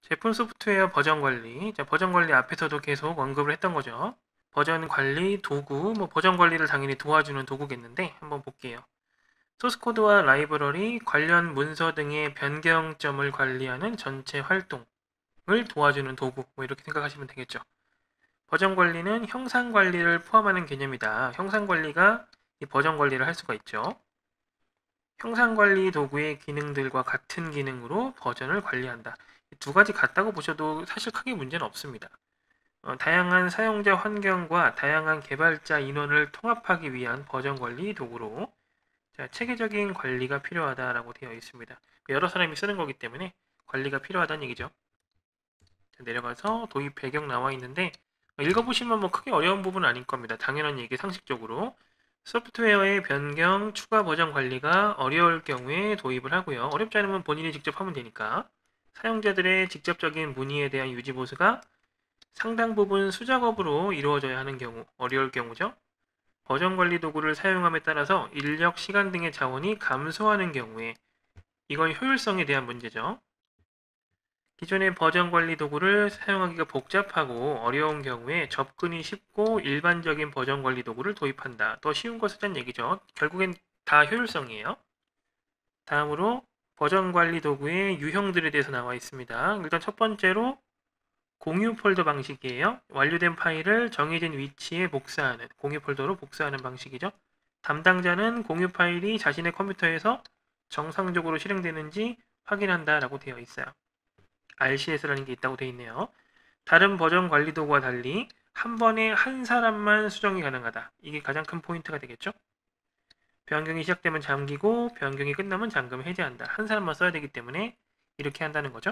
제품 소프트웨어 버전 관리. 자, 버전 관리 앞에서도 계속 언급을 했던 거죠. 버전 관리 도구, 버전 관리를 당연히 도와주는 도구겠는데 한번 볼게요. 소스 코드와 라이브러리, 관련 문서 등의 변경점을 관리하는 전체 활동을 도와주는 도구, 이렇게 생각하시면 되겠죠. 버전 관리는 형상 관리를 포함하는 개념이다. 형상 관리가 이 버전 관리를 할 수가 있죠. 형상 관리 도구의 기능들과 같은 기능으로 버전을 관리한다. 두 가지 같다고 보셔도 사실 크게 문제는 없습니다. 다양한 사용자 환경과 다양한 개발자 인원을 통합하기 위한 버전 관리 도구로 체계적인 관리가 필요하다라고 되어 있습니다. 여러 사람이 쓰는 거기 때문에 관리가 필요하다는 얘기죠. 내려가서 도입 배경 나와 있는데 읽어보시면 크게 어려운 부분은 아닐 겁니다. 당연한 얘기 상식적으로 소프트웨어의 변경, 추가 버전 관리가 어려울 경우에 도입을 하고요. 어렵지 않으면 본인이 직접 하면 되니까 사용자들의 직접적인 문의에 대한 유지 보수가 상당 부분 수작업으로 이루어져야 하는 경우, 어려울 경우죠. 버전 관리 도구를 사용함에 따라서 인력, 시간 등의 자원이 감소하는 경우에 이건 효율성에 대한 문제죠. 기존의 버전 관리 도구를 사용하기가 복잡하고 어려운 경우에 접근이 쉽고 일반적인 버전 관리 도구를 도입한다. 더 쉬운 거 쓰자는 얘기죠. 결국엔 다 효율성이에요. 다음으로 버전 관리 도구의 유형들에 대해서 나와 있습니다. 일단 첫 번째로 공유 폴더 방식이에요. 완료된 파일을 정해진 위치에 복사하는, 공유 폴더로 복사하는 방식이죠. 담당자는 공유 파일이 자신의 컴퓨터에서 정상적으로 실행되는지 확인한다라고 되어 있어요. RCS라는 게 있다고 되어 있네요. 다른 버전 관리 도구와 달리 한 번에 한 사람만 수정이 가능하다. 이게 가장 큰 포인트가 되겠죠. 변경이 시작되면 잠기고 변경이 끝나면 잠금 해제한다. 한 사람만 써야 되기 때문에 이렇게 한다는 거죠.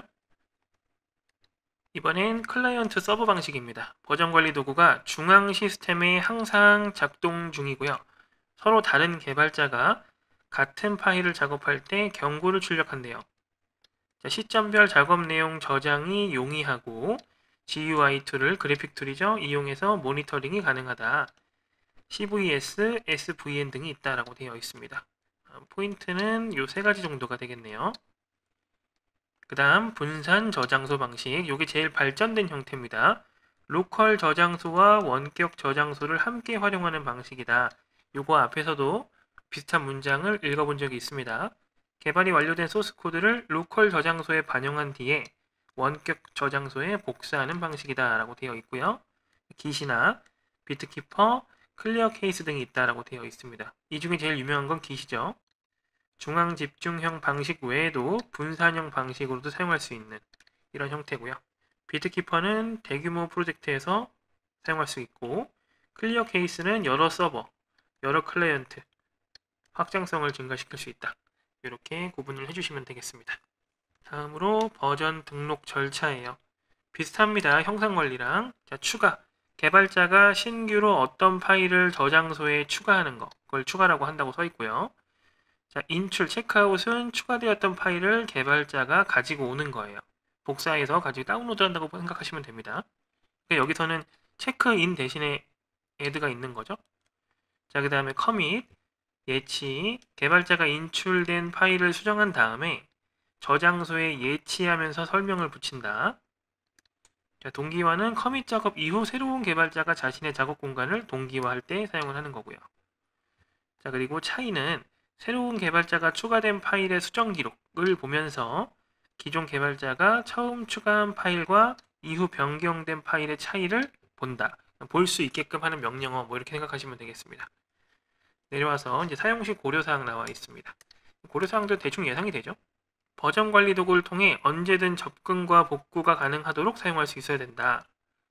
이번엔 클라이언트 서버 방식입니다. 버전 관리 도구가 중앙 시스템에 항상 작동 중이고요. 서로 다른 개발자가 같은 파일을 작업할 때 경고를 출력한대요. 시점별 작업 내용 저장이 용이하고 GUI 툴을 그래픽 툴이죠. 이용해서 모니터링이 가능하다. CVS, SVN 등이 있다라고 되어 있습니다. 포인트는 이 세 가지 정도가 되겠네요. 그 다음 분산 저장소 방식. 이게 제일 발전된 형태입니다. 로컬 저장소와 원격 저장소를 함께 활용하는 방식이다. 요거 앞에서도 비슷한 문장을 읽어본 적이 있습니다. 개발이 완료된 소스 코드를 로컬 저장소에 반영한 뒤에 원격 저장소에 복사하는 방식이다 라고 되어 있고요. 깃이나 비트키퍼, 클리어 케이스 등이 있다라고 되어 있습니다. 이 중에 제일 유명한 건 깃이죠. 중앙 집중형 방식 외에도 분산형 방식으로도 사용할 수 있는 이런 형태고요. 비트키퍼는 대규모 프로젝트에서 사용할 수 있고 클리어 케이스는 여러 서버, 여러 클라이언트, 확장성을 증가시킬 수 있다. 이렇게 구분을 해주시면 되겠습니다. 다음으로 버전 등록 절차예요. 비슷합니다. 형상 관리랑. 자, 추가. 개발자가 신규로 어떤 파일을 저장소에 추가하는 거. 그걸 추가라고 한다고 써 있고요. 자, 인출, 체크아웃은 추가되었던 파일을 개발자가 가지고 오는 거예요. 복사해서 가지고 다운로드 한다고 생각하시면 됩니다. 그러니까 여기서는 체크인 대신에 add가 있는 거죠. 자, 그 다음에 commit, 예치, 개발자가 인출된 파일을 수정한 다음에 저장소에 예치하면서 설명을 붙인다. 자, 동기화는 커밋 작업 이후 새로운 개발자가 자신의 작업 공간을 동기화할 때 사용을 하는 거고요. 자, 그리고 차이는 새로운 개발자가 추가된 파일의 수정 기록을 보면서 기존 개발자가 처음 추가한 파일과 이후 변경된 파일의 차이를 본다. 볼 수 있게끔 하는 명령어 이렇게 생각하시면 되겠습니다. 내려와서 이제 사용시 고려사항 나와 있습니다. 고려사항도 대충 예상이 되죠. 버전 관리 도구를 통해 언제든 접근과 복구가 가능하도록 사용할 수 있어야 된다.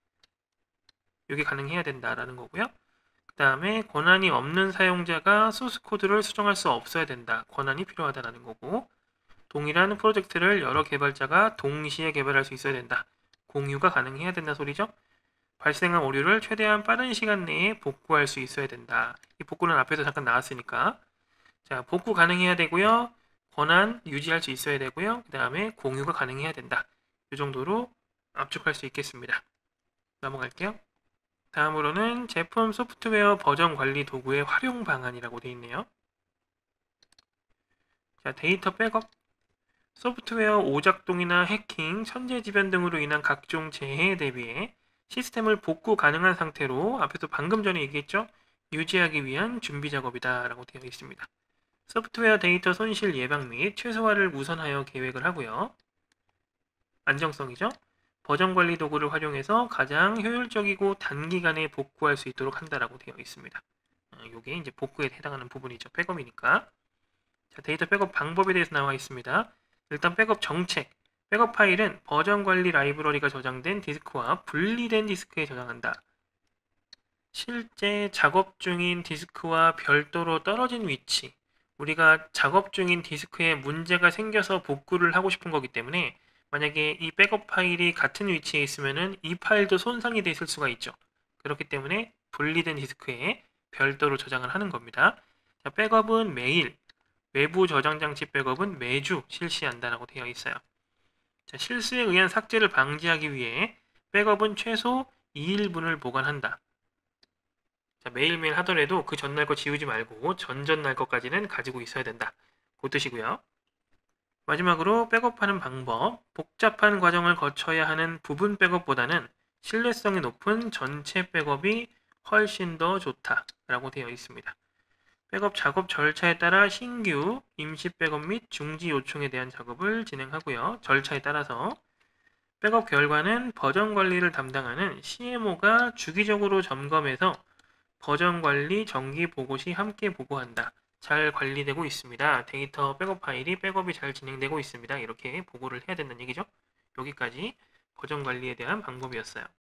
이게 가능해야 된다라는 거고요. 그 다음에 권한이 없는 사용자가 소스 코드를 수정할 수 없어야 된다. 권한이 필요하다라는 거고 동일한 프로젝트를 여러 개발자가 동시에 개발할 수 있어야 된다. 공유가 가능해야 된다 소리죠. 발생한 오류를 최대한 빠른 시간 내에 복구할 수 있어야 된다. 이 복구는 앞에서 잠깐 나왔으니까 자, 복구 가능해야 되고요. 권한 유지할 수 있어야 되고요. 그 다음에 공유가 가능해야 된다. 이 정도로 압축할 수 있겠습니다. 넘어갈게요. 다음으로는 제품 소프트웨어 버전 관리 도구의 활용 방안이라고 되어 있네요. 자, 데이터 백업. 소프트웨어 오작동이나 해킹, 천재지변 등으로 인한 각종 재해에 대비해 시스템을 복구 가능한 상태로 앞에서 방금 전에 얘기했죠? 유지하기 위한 준비 작업이다라고 되어 있습니다. 소프트웨어 데이터 손실 예방 및 최소화를 우선하여 계획을 하고요. 안정성이죠? 버전 관리 도구를 활용해서 가장 효율적이고 단기간에 복구할 수 있도록 한다라고 되어 있습니다. 이게 이제 복구에 해당하는 부분이죠. 백업이니까. 자, 데이터 백업 방법에 대해서 나와 있습니다. 일단 백업 정책. 백업 파일은 버전 관리 라이브러리가 저장된 디스크와 분리된 디스크에 저장한다. 실제 작업 중인 디스크와 별도로 떨어진 위치. 우리가 작업 중인 디스크에 문제가 생겨서 복구를 하고 싶은 거기 때문에 만약에 이 백업 파일이 같은 위치에 있으면은 이 파일도 손상이 됐을 수가 있죠. 그렇기 때문에 분리된 디스크에 별도로 저장을 하는 겁니다. 자, 백업은 매일, 외부 저장 장치 백업은 매주 실시한다라고 되어 있어요. 자, 실수에 의한 삭제를 방지하기 위해 백업은 최소 2일분을 보관한다. 자, 매일매일 하더라도 그 전날 거 지우지 말고 전전날 것까지는 가지고 있어야 된다. 그 뜻이고요. 마지막으로 백업하는 방법. 복잡한 과정을 거쳐야 하는 부분 백업보다는 신뢰성이 높은 전체 백업이 훨씬 더 좋다라고 되어 있습니다. 백업 작업 절차에 따라 신규, 임시 백업 및 중지 요청에 대한 작업을 진행하고요. 절차에 따라서 백업 결과는 버전 관리를 담당하는 CMO가 주기적으로 점검해서 버전 관리 정기 보고 시 함께 보고한다. 잘 관리되고 있습니다. 데이터 백업 파일이 백업이 잘 진행되고 있습니다. 이렇게 보고를 해야 된다는 얘기죠. 여기까지 버전 관리에 대한 방법이었어요.